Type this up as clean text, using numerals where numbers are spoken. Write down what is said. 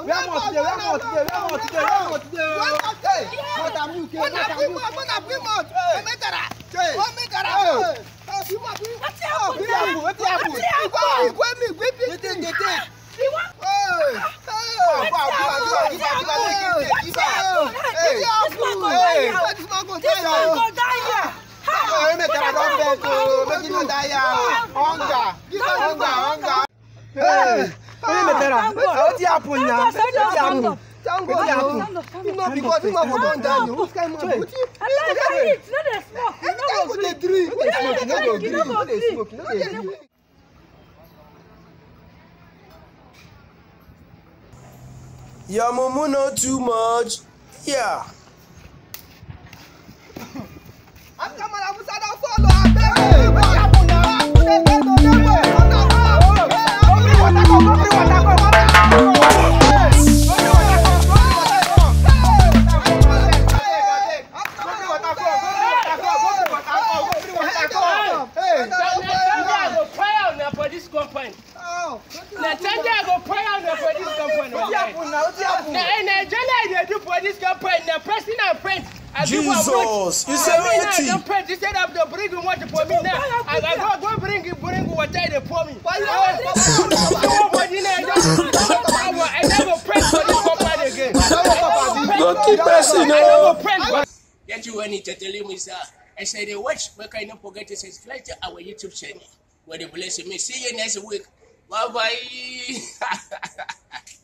Your mumu know too much. Yeah. I'm coming up with that follow. Jesus, you say what? You said I'm the bring water for me now. I go bring water for me. I never pray for this company again. Go keep pressing. Get you any to tell you, sir. I said, watch, but I don't forget to subscribe to our YouTube channel. Where they bless me. See you next week. Bye bye.